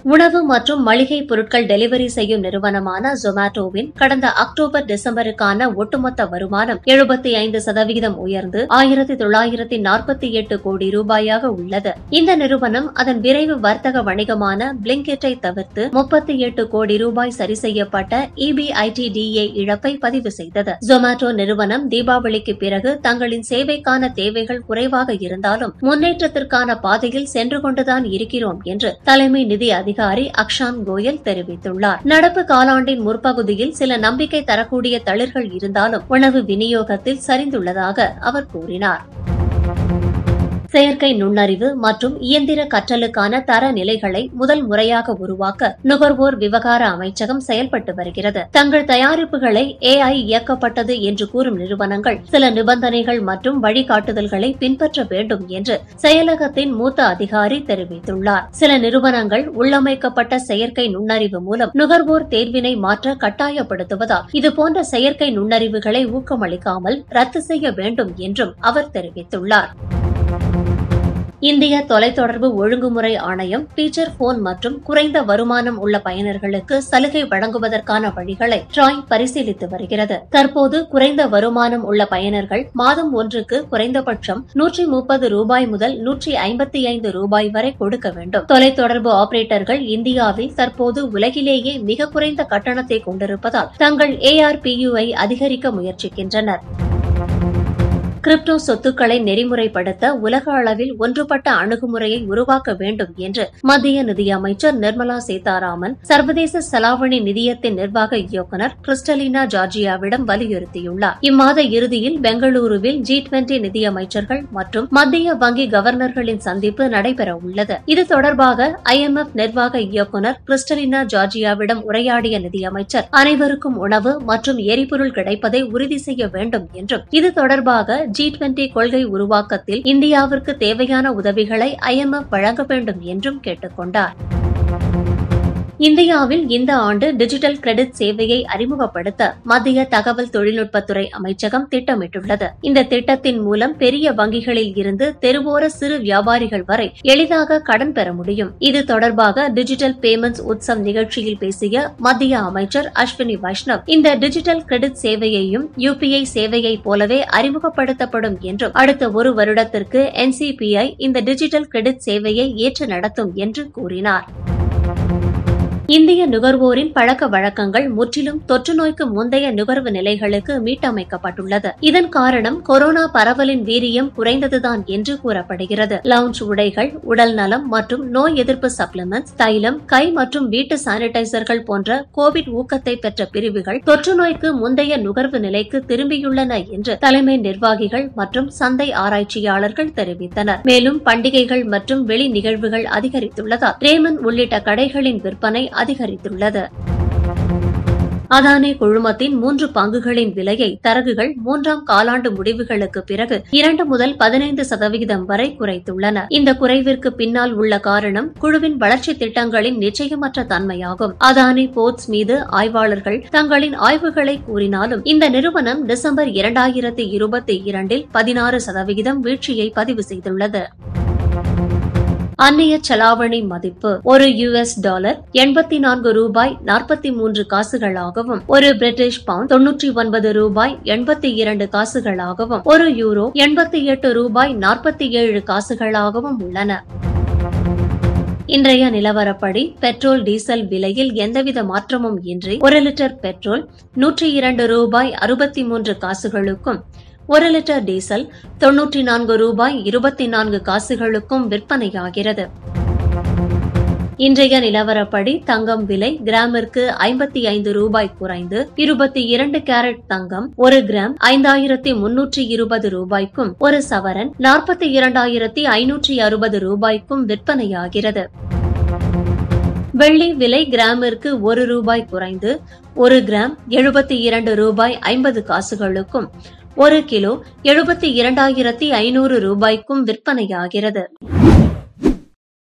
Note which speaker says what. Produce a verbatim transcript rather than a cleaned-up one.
Speaker 1: உணவு மற்றும் மளிகை பொருட்கள் டெலிவரி செய்யும் நிறுவனமான ஜொமேட்டோவின் கடந்த அக்டோபர் டிசம்பருக்கான ஒட்டுமொத்த வருமானம் எழுபத்தி ஐந்து சதவீதம் உயர்ந்து ஆயிரத்தி தொள்ளாயிரத்தி நாற்பத்தி எட்டு கோடி ரூபாயாக உள்ளது. இந்த நிறுவனம் அதன் விரைவு வர்த்தக வணிகமான பிளிங்கிட்டை தவிர்த்து முப்பத்தி எட்டு கோடி ரூபாய் சரி செய்யப்பட்ட இபிஐடிடிஏ இழப்பை பதிவு செய்தது. ஜொமேட்டோ நிறுவனம் தீபாவளிக்கு பிறகு தங்களின் சேவைக்கான தேவைகள் குறைவாக இருந்தாலும் முன்னேற்றத்திற்கான பாதையில் சென்று கொண்டுதான் இருக்கிறோம் என்று தலைமை நிதி அதிகாரி அக்ஷான் கோயல் தெரிவித்துள்ளார். நடப்பு காலாண்டின் முற்பகுதியில் சில நம்பிக்கை தரக்கூடிய தளிர்கள் இருந்தாலும் உணவு விநியோகத்தில் சரிந்துள்ளதாக அவர் கூறினார். செயற்கை நுண்ணறிவு மற்றும் இயந்திர கற்றலுக்கான தர நிலைகளை முதல் முறையாக உருவாக்க நுகர்வோர் விவகார அமைச்சகம் செயல்பட்டு வருகிறது. தங்கள் தயாரிப்புகளை ஏஐ இயக்கப்பட்டது என்று கூறும் நிறுவனங்கள் சில நிபந்தனைகள் மற்றும் வழிகாட்டுதல்களை பின்பற்ற வேண்டும் என்று செயலகத்தின் மூத்த அதிகாரி தெரிவித்துள்ளார். சில நிறுவனங்கள் உள்ளமைக்கப்பட்ட செயற்கை நுண்ணறிவு மூலம் நுகர்வோர் தேர்வினை மாற்ற கட்டாயப்படுத்துவதால் இதுபோன்ற செயற்கை நுண்ணறிவுகளை ஊக்கமளிக்காமல் ரத்து செய்ய வேண்டும் என்றும் அவர் தெரிவித்துள்ளார். இந்திய தொலைத்தொடர்பு ஒழுங்குமுறை ஆணையம் ஃபீச்சர் போன் மற்றும் குறைந்த வருமானம் உள்ள பயனர்களுக்கு சலுகை வழங்குவதற்கான வழிகளை ட்ராய் பரிசீலித்து வருகிறது. தற்போது குறைந்த வருமானம் உள்ள பயனர்கள் மாதம் ஒன்றுக்கு குறைந்தபட்சம் நூற்றி முப்பது ரூபாய் முதல் நூற்றி ஐம்பத்தி ஐந்து ரூபாய் வரை கொடுக்க வேண்டும். தொலைத்தொடர்பு ஆபரேட்டர்கள் இந்தியாவில் தற்போது உலகிலேயே மிக குறைந்த கட்டணத்தை கொண்டிருப்பதால் தங்கள் ஏஆர்பியூவை அதிகரிக்க முயற்சிக்கின்றனர். கிரிப்டோ சொத்துக்களை நெறிமுறைப்படுத்த உலக அளவில் ஒன்றுபட்ட அணுகுமுறையை உருவாக்க வேண்டும் என்று மத்திய நிதியமைச்சர் நிர்மலா சீதாராமன் சர்வதேச செலாவணி நிதியத்தின் நிர்வாக இயக்குநர் கிறிஸ்டலினா ஜார்ஜியாவிடம் வலியுறுத்தியுள்ளார். இம்மாத இறுதியில் பெங்களூருவில் ஜி டுவெண்டி நிதியமைச்சர்கள் மற்றும் மத்திய வங்கி கவர்னர்களின் சந்திப்பு நடைபெறவுள்ளது. இது தொடர்பாக ஐஎம்எஃப் நிர்வாக இயக்குநர் கிறிஸ்டலினா ஜார்ஜியாவிடம் உரையாடிய நிதியமைச்சர் அனைவருக்கும் உணவு மற்றும் எரிபொருள் கிடைப்பதை உறுதி செய்ய வேண்டும் என்றும் இது தொடர்பாக ஜி டுவெண்டி கொள்கை உருவாக்கத்தில் இந்தியாவிற்கு தேவையான உதவிகளை ஐஎம்எஃப் வழங்க வேண்டும் என்றும் கேட்டுக் கொண்டார். இந்தியாவில் இந்த ஆண்டு டிஜிட்டல் கிரெடிட் சேவையை அறிமுகப்படுத்த மத்திய தகவல் தொழில்நுட்பத்துறை அமைச்சகம் திட்டமிட்டுள்ளது. இந்த திட்டத்தின் மூலம் பெரிய வங்கிகளில் இருந்து தெருவோர சிறு வியாபாரிகள் வரை எளிதாக கடன் பெற முடியும். இது தொடர்பாக டிஜிட்டல் பேமெண்ட்ஸ் உற்சவ் நிகழ்ச்சியில் பேசிய மத்திய அமைச்சர் அஸ்வினி வைஷ்ணவ் இந்த டிஜிட்டல் கிரெடிட் சேவையையும் யுபிஐ சேவையை போலவே அறிமுகப்படுத்தப்படும் என்றும் அடுத்த ஒரு வருடத்திற்கு என்சிபிஐ இந்த டிஜிட்டல் கிரெடிட் சேவையை ஏற்று நடத்தும் என்று கூறினார். இந்திய நுகர்வோரின் பழக்க வழக்கங்கள் முற்றிலும் தொற்று நோய்க்கு முந்தைய நுகர்வு நிலைகளுக்கு மீட்டமைக்கப்பட்டுள்ளது. இதன் காரணம் கொரோனா பரவலின் வீரியம் குறைந்ததுதான் என்று கூறப்படுகிறது. லவுஞ்ச் உடைகள், உடல் நலம் மற்றும் நோய் எதிர்ப்பு சப்ளிமெண்ட்ஸ், தைலம், கை மற்றும் வீட்டு சானிடைசர்கள் போன்ற கோவிட் ஊக்கத்தை பெற்ற பிரிவுகள் தொற்று நோய்க்கு முந்தைய நுகர்வு நிலைக்கு திரும்பியுள்ளன என்று தலைமை நிர்வாகிகள் மற்றும் சந்தை ஆராய்ச்சியாளர்கள் தெரிவித்தனர். மேலும் பண்டிகைகள் மற்றும் வெளி நிகழ்வுகள் அதிகரித்துள்ளதால் ரேமன் உள்ளிட்ட கடைகளின் விற்பனை அதிகரித்துள்ளது. அதானி குழுமத்தின் மூன்று பங்குகளின் விலையை தரகுகள் மூன்றாம் காலாண்டு முடிவுகளுக்கு பிறகு இரண்டு முதல் பதினைந்து சதவிகிதம் வரை குறைத்துள்ளன. இந்த குறைவிற்கு பின்னால் உள்ள காரணம் குழுவின் வளர்ச்சி திட்டங்களின் நிச்சயமற்ற தன்மையாகும். அதானி போர்ட்ஸ் மீது ஆய்வாளர்கள் தங்களின் ஆய்வுகளை கூறினாலும் இந்த நிறுவனம் டிசம்பர் இரண்டாயிரத்தி இருபத்தி இரண்டில் பதினாறு சதவிகிதம் வீழ்ச்சியை பதிவு செய்துள்ளது. அந்நிய செலாவணி மதிப்பு ஒரு யுஎஸ் டாலர் எண்பத்தி நான்கு ரூபாய் நாற்பத்தி மூன்று காசுகளாகவும் ஒரு பிரிட்டிஷ் பவுண்ட் தொன்னூற்றி ஒன்பது ரூபாய் எண்பத்தி இரண்டு காசுகளாகவும் ஒரு யூரோ எண்பத்தி எட்டு ரூபாய் நாற்பத்தி ஏழு காசுகளாகவும் உள்ளன. இன்றைய நிலவரப்படி பெட்ரோல் டீசல் விலையில் எந்தவித மாற்றமும் இன்றி ஒரு லிட்டர் பெட்ரோல் நூற்றி இரண்டு ரூபாய் அறுபத்தி மூன்று காசுகளுக்கும் ஒரு லிட்டர் டீசல் தொன்னூற்றி நான்கு ரூபாய் இருபத்தி நான்கு காசுகளுக்கும் விற்பனையாகிறது. இன்றைய நிலவரப்படி தங்கம் விலை கிராமிற்கு ஐம்பத்தி ஐந்து ரூபாய் குறைந்து இருபத்தி இரண்டு கேரட் தங்கம் ஒரு கிராம் ஐந்தாயிரத்தி முன்னூற்றி இருபது ரூபாய்க்கும் ஒரு சவரன் நாற்பத்தி இரண்டாயிரத்தி ஐநூற்றி அறுபது ரூபாய்க்கும் விற்பனையாகிறது. வெள்ளி விலை கிராமிற்கு ஒரு ரூபாய் குறைந்து ஒரு கிராம் எழுபத்தி இரண்டு ரூபாய் ஐம்பது காசுகளுக்கும் ஒரு கிலோ எழுபத்தி இரண்டாயிரத்தி ஐநூறு ரூபாய்க்கும் விற்பனையாகிறது.